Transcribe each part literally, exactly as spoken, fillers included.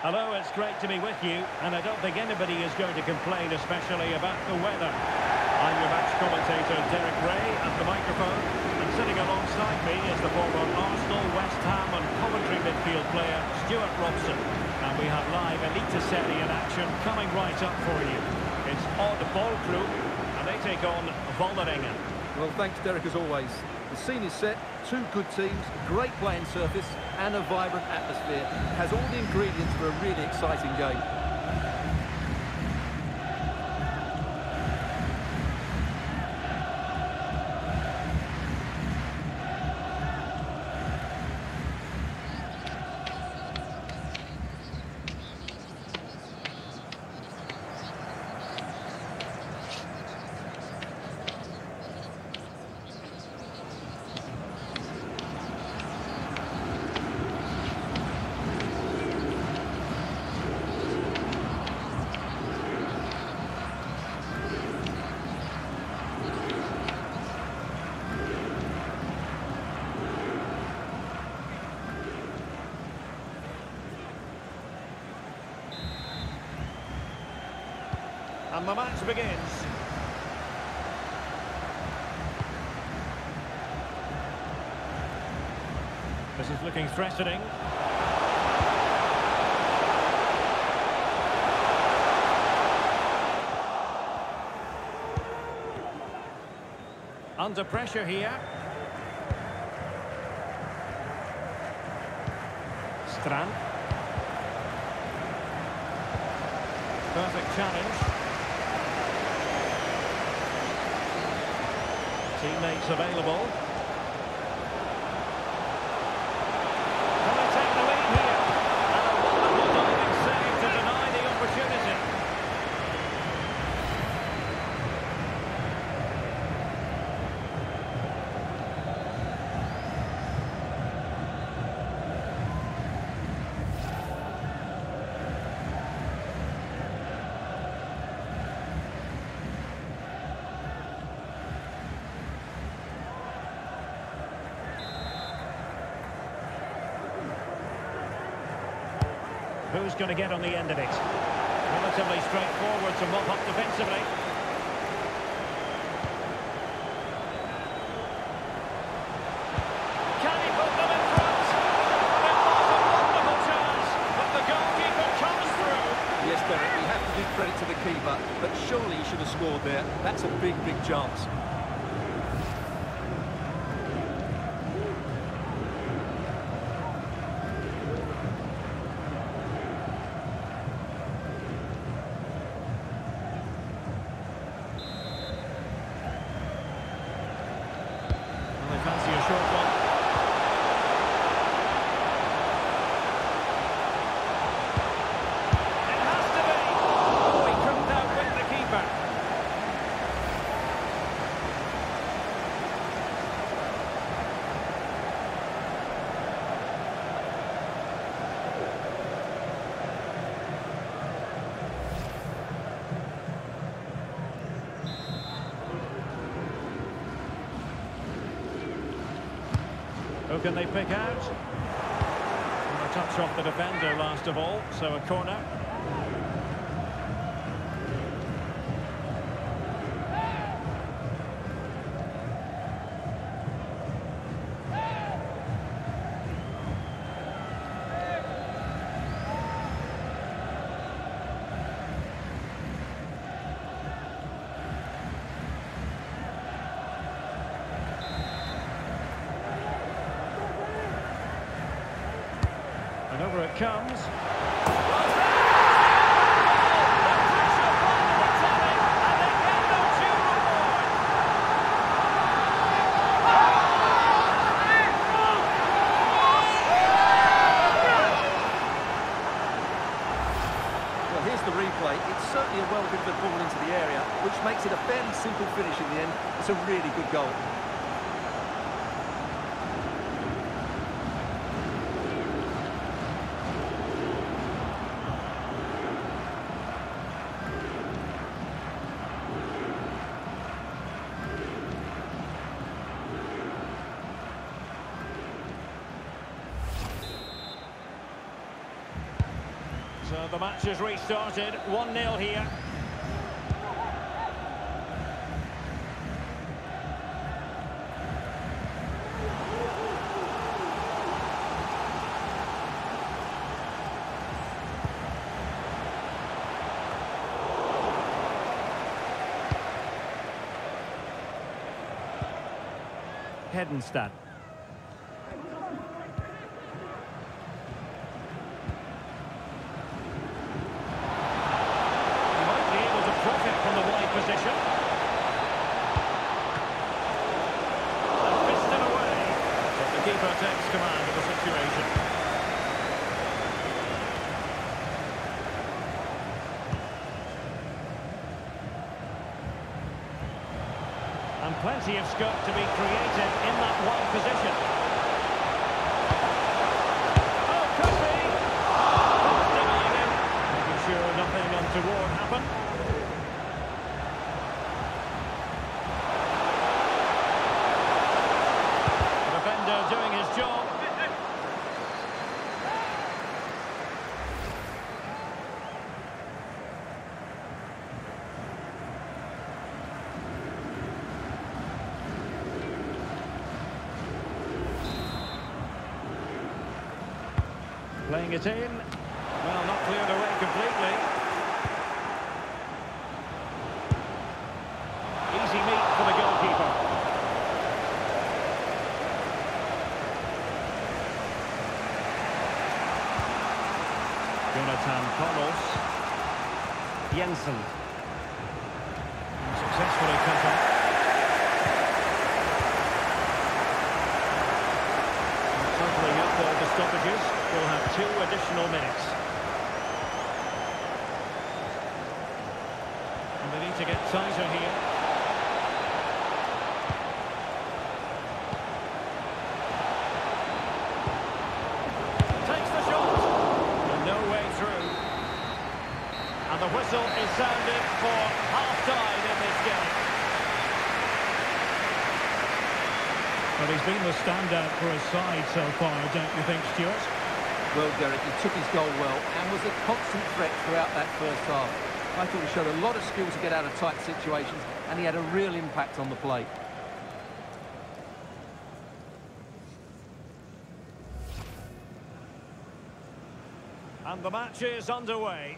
Hello, it's great to be with you, and I don't think anybody is going to complain, especially about the weather. I'm your match commentator, Derek Ray, at the microphone, and sitting alongside me is the former Arsenal, West Ham and Coventry midfield player, Stuart Robson. And we have live Elite Serie in action coming right up for you. It's Odd Ball Crew, and they take on Vålerenga. Well, thanks, Derek, as always. The scene is set, two good teams, great playing surface and a vibrant atmosphere. Has all the ingredients for a really exciting game. And the match begins. This is looking threatening. Under pressure here. Strand. Perfect challenge. Teammates available. Can they take the lead here? And a wonderful diving save to deny the opportunity. Who's going to get on the end of it? Relatively straightforward to mop up defensively. Can he put them in front? It was a wonderful chance, but the goalkeeper comes through. Yes, Derek, we have to give credit to the keeper, but surely he should have scored there. That's a big, big chance. Fancy a short one. It has to be. Oh, he couldn't outwit the keeper. Who can they pick out? And a touch off the defender last of all, so a corner. And over it comes. Well, here's the replay. It's certainly a well-driven ball into the area, which makes it a fairly simple finish in the end. It's a really good goal. So the match has restarted, one nil here. Hedenstad. He might be able to profit from the wide position. And fisted away. But the keeper takes command of the situation. And plenty of scope to be created in that wide position. Oh, could be! That's denying him. Making sure nothing untoward happened. The defender doing his job. Playing it in. Well, not cleared away completely. Easy meat for the goalkeeper. Jonathan Carlos. Jensen. Successfully cut off. Totaling up all the stoppages. We'll have two additional minutes. And they need to get tighter here. Takes the shot. And no way through. And the whistle is sounded for half-time in this game. But he's been the standout for his side so far, don't you think, Stuart? Well, Derek, he took his goal well and was a constant threat throughout that first half. I thought he showed a lot of skill to get out of tight situations, and he had a real impact on the plate. And the match is underway.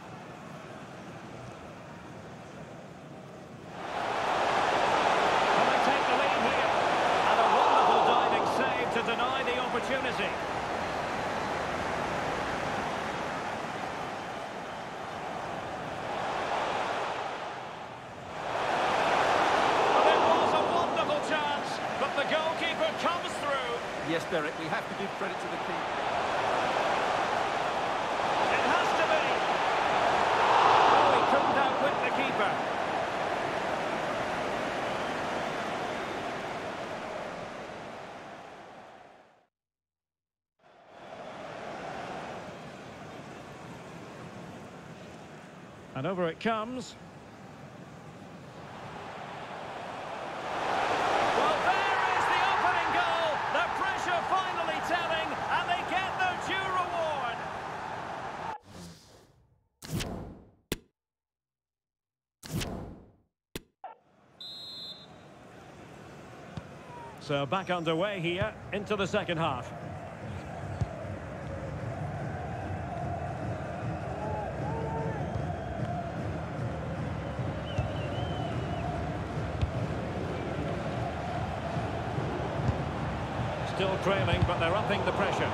Can they take the lead here? And a wonderful diving save to deny the opportunity. Yes, Derek, we have to give credit to the keeper. It has to be. Oh, he couldn't outwit the keeper. And over it comes. So back underway here into the second half. Still trailing, but they're upping the pressure.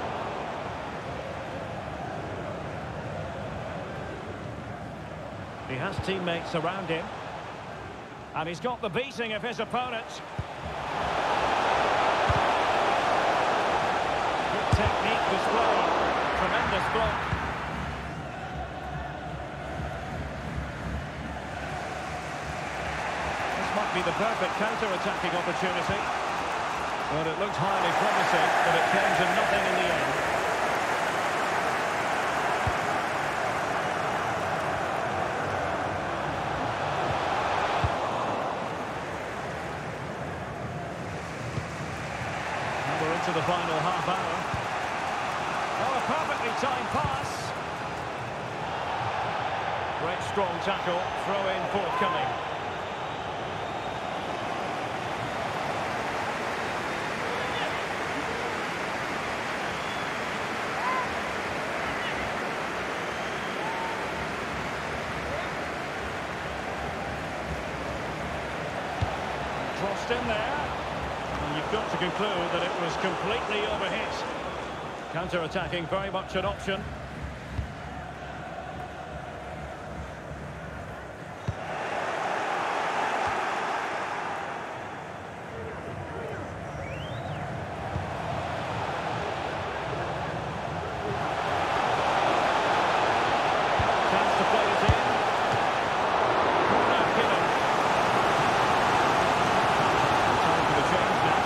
He has teammates around him. And he's got the beating of his opponents. Technique displayed. Tremendous block. This might be the perfect counter-attacking opportunity. But it looked highly promising, but it came to nothing in the end. And we're into the final half hour. Oh, a perfectly timed pass. Great strong tackle, throw in forthcoming. Crossed in there. And you've got to conclude that it was completely overhit. Counter-attacking, very much an option. Chance to play it in. Corner given. Time for the change now.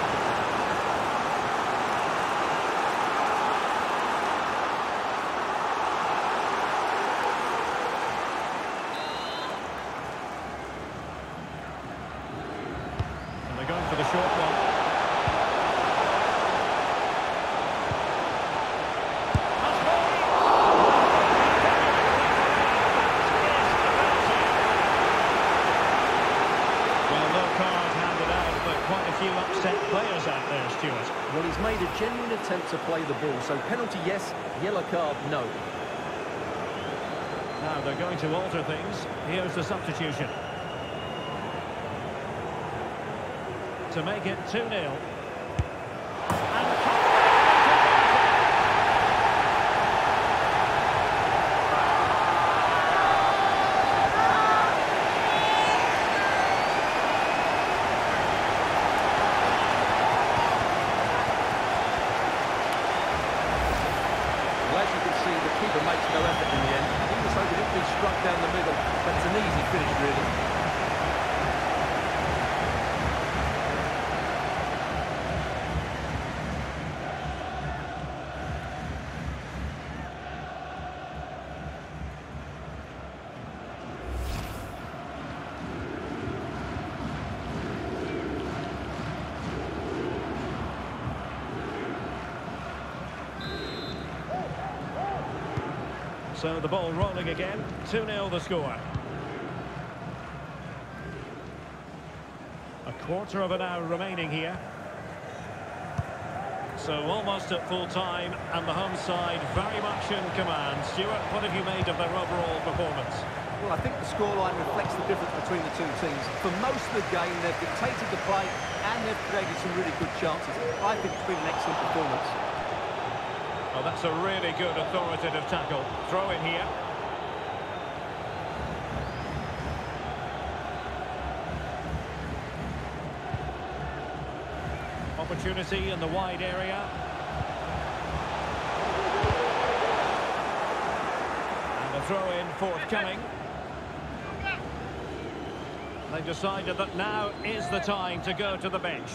And they're going for the short one. Well, no card handed out, but quite a few upset players out there, Stuart. Well, he's made a genuine attempt to play the ball, so penalty yes, yellow card no. Now they're going to alter things. Here's the substitution. To make it two nil. Well, as you can see, the keeper makes no effort in the end. He was hoping it'd be struck down the middle, but it's an easy finish, really. So the ball rolling again, two nil the score. A quarter of an hour remaining here. So almost at full time, and the home side very much in command. Stuart, what have you made of their overall performance? Well, I think the scoreline reflects the difference between the two teams. For most of the game, they've dictated the play, and they've created some really good chances. I think it's been an excellent performance. Oh, that's a really good authoritative tackle. Throw in here. Opportunity in the wide area. And a throw in forthcoming. They decided that now is the time to go to the bench.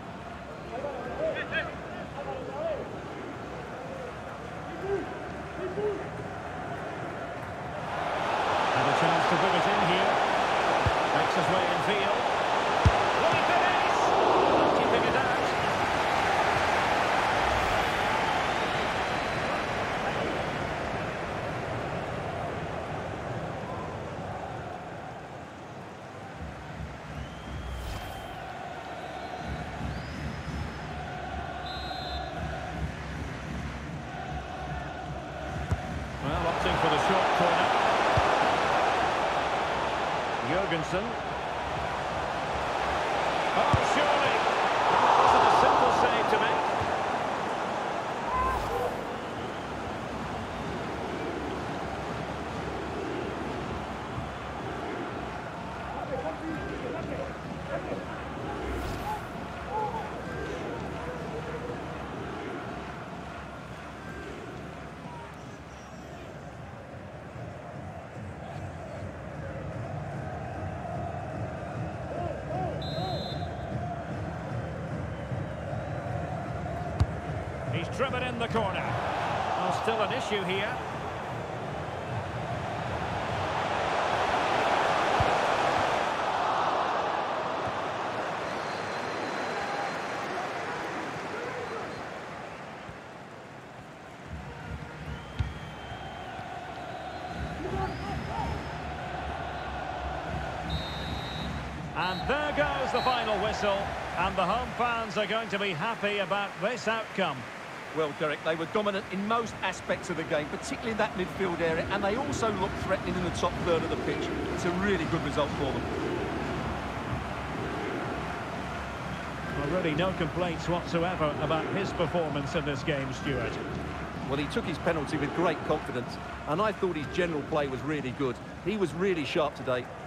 And a chance to put it in here. Makes his way in field. Will he finish? Not keeping it out. Well, opting for the short corner. Jurgensen. Oh, surely. That wasn't a simple save to make. He's driven in the corner. Oh, still an issue here. And there goes the final whistle. And the home fans are going to be happy about this outcome. Well, Derek, they were dominant in most aspects of the game, particularly in that midfield area, and they also looked threatening in the top third of the pitch. It's a really good result for them. Already no complaints whatsoever about his performance in this game, Stuart. Well, he took his penalty with great confidence, and I thought his general play was really good. He was really sharp today.